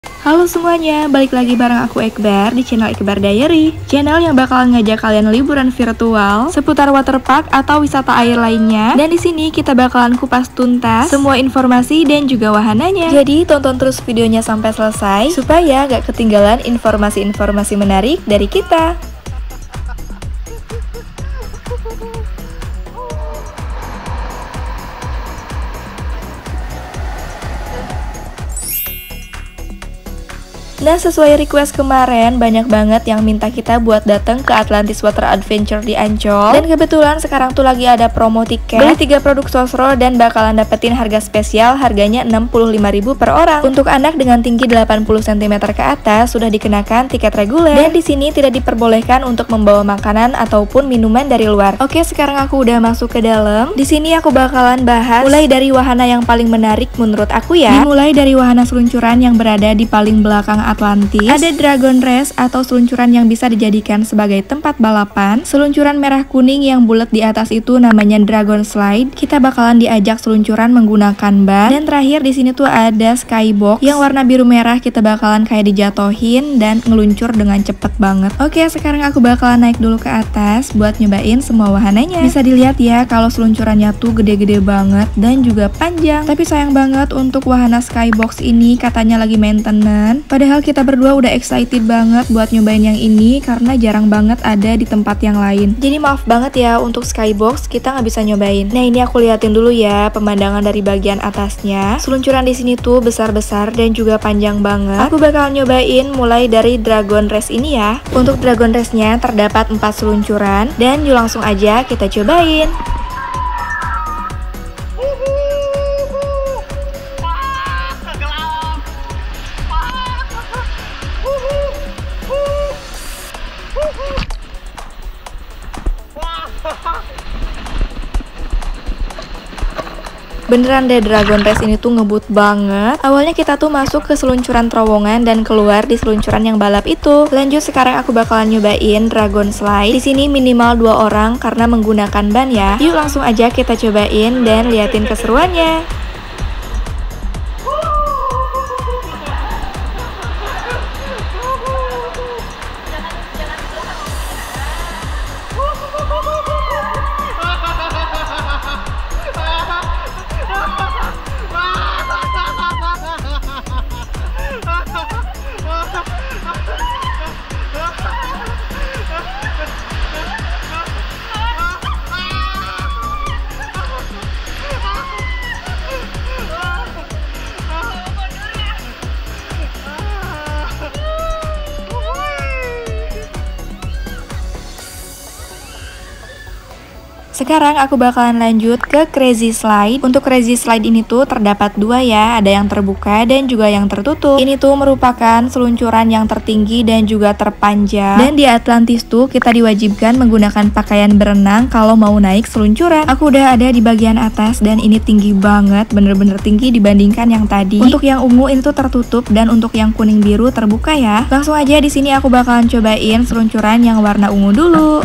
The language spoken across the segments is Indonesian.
Halo semuanya, balik lagi bareng aku Ekbar di channel Ekbar Diary. Channel yang bakalan ngajak kalian liburan virtual seputar waterpark atau wisata air lainnya. Dan di sini kita bakalan kupas tuntas semua informasi dan juga wahananya. Jadi tonton terus videonya sampai selesai supaya gak ketinggalan informasi-informasi menarik dari kita. Nah, sesuai request kemarin, banyak banget yang minta kita buat datang ke Atlantis Water Adventure di Ancol. Dan kebetulan sekarang tuh lagi ada promo tiket. Beli 3 produk Sosro dan bakalan dapetin harga spesial, harganya 65.000 per orang. Untuk anak dengan tinggi 80 cm ke atas sudah dikenakan tiket reguler. Dan di sini tidak diperbolehkan untuk membawa makanan ataupun minuman dari luar. Oke, sekarang aku udah masuk ke dalam. Di sini aku bakalan bahas mulai dari wahana yang paling menarik menurut aku ya. Dimulai dari wahana seluncuran yang berada di paling belakang Atlantis. Ada Dragon Race atau seluncuran yang bisa dijadikan sebagai tempat balapan. Seluncuran merah kuning yang bulat di atas itu namanya Dragon Slide. Kita bakalan diajak seluncuran menggunakan ban. Dan terakhir di sini tuh ada Skybox yang warna biru merah, kita bakalan kayak dijatohin dan ngeluncur dengan cepet banget. Oke, sekarang aku bakalan naik dulu ke atas buat nyobain semua wahananya. Bisa dilihat ya kalau seluncurannya tuh gede-gede banget dan juga panjang. Tapi sayang banget untuk wahana Skybox ini katanya lagi maintenance. Padahal kita berdua udah excited banget buat nyobain yang ini karena jarang banget ada di tempat yang lain. Jadi maaf banget ya untuk Skybox kita nggak bisa nyobain. Nah, ini aku liatin dulu ya pemandangan dari bagian atasnya. Seluncuran di sini tuh besar-besar dan juga panjang banget. Aku bakal nyobain mulai dari Dragon Race ini ya. Untuk Dragon Race-nya terdapat 4 seluncuran dan yuk langsung aja kita cobain. Beneran deh, Dragon Race ini tuh ngebut banget. Awalnya kita tuh masuk ke seluncuran terowongan dan keluar di seluncuran yang balap itu. Lanjut sekarang aku bakalan nyobain Dragon Slide. Di sini minimal 2 orang karena menggunakan ban ya. Yuk langsung aja kita cobain dan liatin keseruannya. Sekarang aku bakalan lanjut ke Crazy Slide. Untuk Crazy Slide ini tuh terdapat 2 ya, ada yang terbuka dan juga yang tertutup. Ini tuh merupakan seluncuran yang tertinggi dan juga terpanjang. Dan di Atlantis tuh kita diwajibkan menggunakan pakaian berenang kalau mau naik seluncuran. Aku udah ada di bagian atas dan ini tinggi banget, bener-bener tinggi dibandingkan yang tadi. Untuk yang ungu ini tuh tertutup dan untuk yang kuning biru terbuka ya. Langsung aja di sini aku bakalan cobain seluncuran yang warna ungu dulu.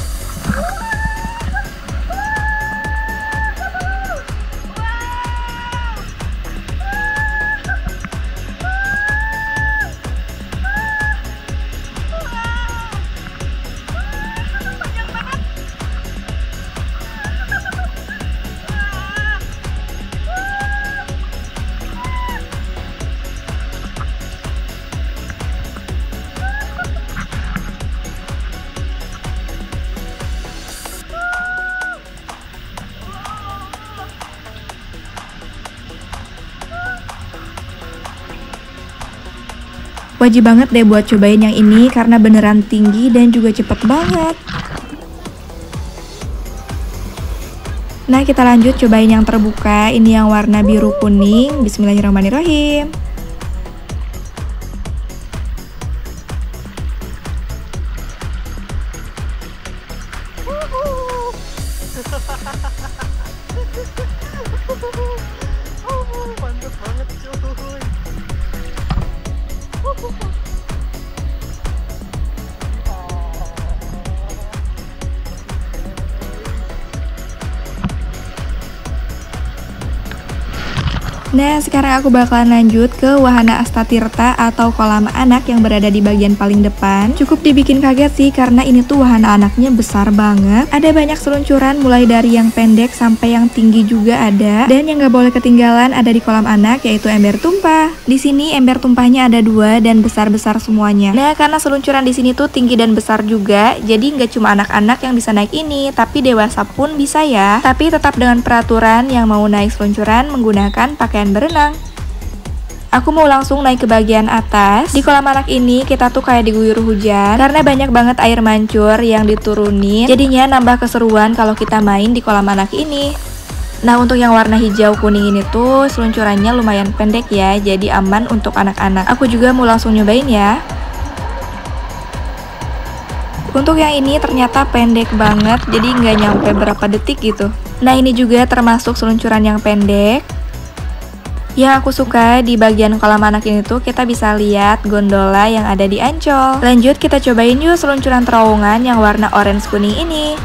Wajib banget deh buat cobain yang ini karena beneran tinggi dan juga cepet banget. Nah, kita lanjut cobain yang terbuka. Ini yang warna biru kuning. Bismillahirrahmanirrahim. Mantap banget cuy. Nah, sekarang aku bakalan lanjut ke wahana Astatirtha atau kolam anak yang berada di bagian paling depan. Cukup dibikin kaget sih karena ini tuh wahana anaknya besar banget. Ada banyak seluncuran mulai dari yang pendek sampai yang tinggi juga ada. Dan yang gak boleh ketinggalan ada di kolam anak yaitu ember tumpah. Di sini ember tumpahnya ada 2 dan besar-besar semuanya. Nah, karena seluncuran di sini tuh tinggi dan besar juga, jadi nggak cuma anak-anak yang bisa naik ini, tapi dewasa pun bisa ya. Tapi tetap dengan peraturan yang mau naik seluncuran menggunakan pakaian berenang. Aku mau langsung naik ke bagian atas. Di kolam anak ini kita tuh kayak diguyur hujan karena banyak banget air mancur yang diturunin. Jadinya nambah keseruan kalau kita main di kolam anak ini. Nah, untuk yang warna hijau kuning ini tuh seluncurannya lumayan pendek ya, jadi aman untuk anak-anak. Aku juga mau langsung nyobain ya. Untuk yang ini ternyata pendek banget, jadi nggak nyampe berapa detik gitu. Nah, ini juga termasuk seluncuran yang pendek. Yang aku suka di bagian kolam anak ini tuh kita bisa lihat gondola yang ada di Ancol. Lanjut kita cobain yuk seluncuran terowongan yang warna orange kuning ini.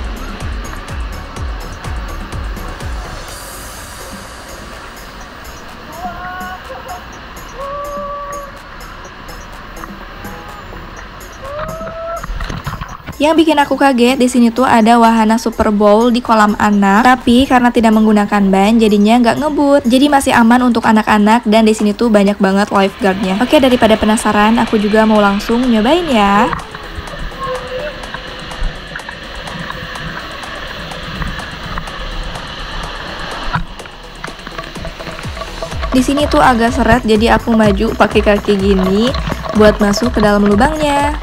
Yang bikin aku kaget di sini tuh ada wahana Super Bowl di kolam anak, tapi karena tidak menggunakan ban jadinya nggak ngebut. Jadi masih aman untuk anak-anak dan di sini tuh banyak banget lifeguardnya. Oke, daripada penasaran, aku juga mau langsung nyobain ya. Di sini tuh agak seret, jadi aku maju pakai kaki gini buat masuk ke dalam lubangnya.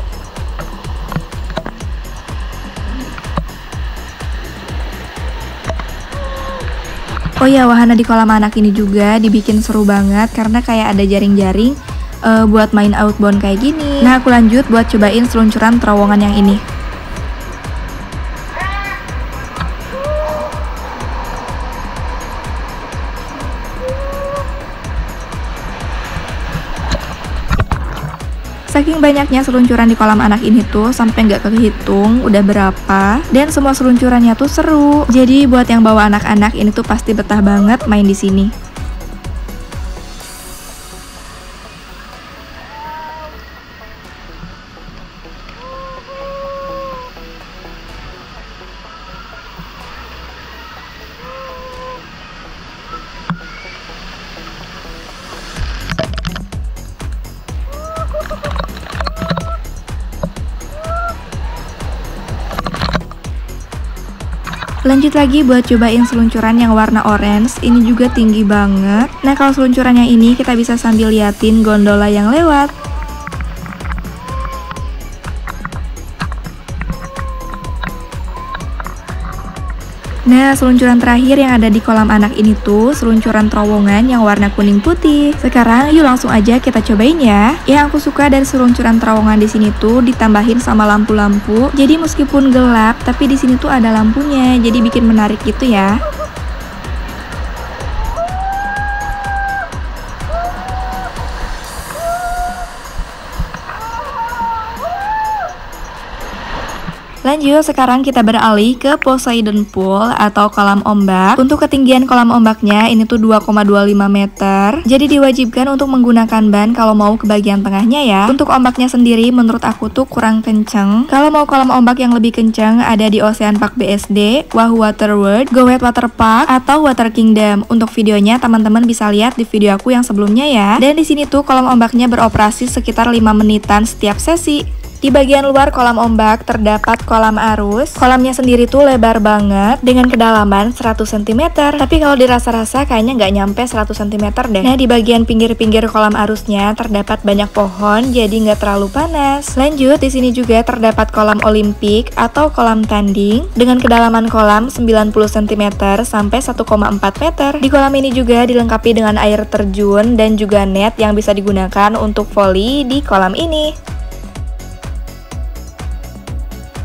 Oh ya, wahana di kolam anak ini juga dibikin seru banget karena kayak ada jaring-jaring buat main outbound kayak gini. Nah, aku lanjut buat cobain seluncuran terowongan yang ini. Saking banyaknya seluncuran di kolam anak ini tuh sampai nggak kehitung udah berapa, dan semua seluncurannya tuh seru. Jadi buat yang bawa anak-anak ini tuh pasti betah banget main di sini. Lanjut lagi buat cobain seluncuran yang warna orange, ini juga tinggi banget. Nah, kalau seluncurannya ini kita bisa sambil liatin gondola yang lewat. Nah, seluncuran terakhir yang ada di kolam anak ini tuh seluncuran terowongan yang warna kuning putih. Sekarang yuk langsung aja kita cobain ya. Yang aku suka dari seluncuran terowongan di sini tuh ditambahin sama lampu-lampu. Jadi meskipun gelap, tapi di sini tuh ada lampunya. Jadi bikin menarik gitu ya. Lanjut, sekarang kita beralih ke Poseidon Pool atau kolam ombak. Untuk ketinggian kolam ombaknya ini tuh 2,25 meter. Jadi diwajibkan untuk menggunakan ban kalau mau ke bagian tengahnya ya. Untuk ombaknya sendiri menurut aku tuh kurang kenceng. Kalau mau kolam ombak yang lebih kenceng ada di Ocean Park BSD, Wahoo Water World, Go Ahead Water Park, atau Water Kingdom. Untuk videonya teman-teman bisa lihat di video aku yang sebelumnya ya. Dan di sini tuh kolam ombaknya beroperasi sekitar 5 menitan setiap sesi. Di bagian luar kolam ombak terdapat kolam arus. Kolamnya sendiri tuh lebar banget dengan kedalaman 100 cm. Tapi kalau dirasa-rasa kayaknya nggak nyampe 100 cm deh. Nah, di bagian pinggir-pinggir kolam arusnya terdapat banyak pohon, jadi nggak terlalu panas. Lanjut, di sini juga terdapat kolam olimpik atau kolam tanding dengan kedalaman kolam 90 cm sampai 1,4 meter. Di kolam ini juga dilengkapi dengan air terjun dan juga net yang bisa digunakan untuk voli di kolam ini.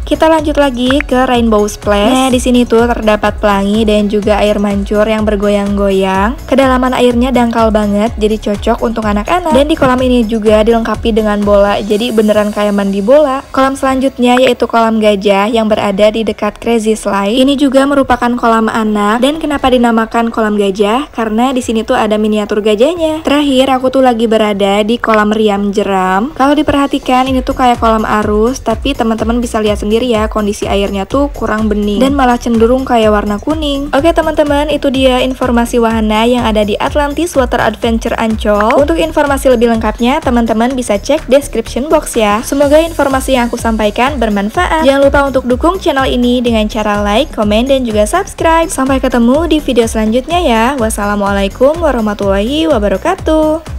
Kita lanjut lagi ke Rainbow Splash. Nah, di sini tuh terdapat pelangi dan juga air mancur yang bergoyang-goyang. Kedalaman airnya dangkal banget, jadi cocok untuk anak-anak. Dan di kolam ini juga dilengkapi dengan bola, jadi beneran kayak mandi bola. Kolam selanjutnya yaitu kolam gajah yang berada di dekat Crazy Slide. Ini juga merupakan kolam anak. Dan kenapa dinamakan kolam gajah? Karena di sini tuh ada miniatur gajahnya. Terakhir, aku tuh lagi berada di kolam riam jeram. Kalau diperhatikan, ini tuh kayak kolam arus, tapi teman-teman bisa lihat sendiri ya, kondisi airnya tuh kurang bening dan malah cenderung kayak warna kuning. Oke teman-teman, itu dia informasi wahana yang ada di Atlantis Water Adventure Ancol. Untuk informasi lebih lengkapnya, teman-teman bisa cek description box ya. Semoga informasi yang aku sampaikan bermanfaat. Jangan lupa untuk dukung channel ini dengan cara like, komen, dan juga subscribe. Sampai ketemu di video selanjutnya ya. Wassalamualaikum warahmatullahi wabarakatuh.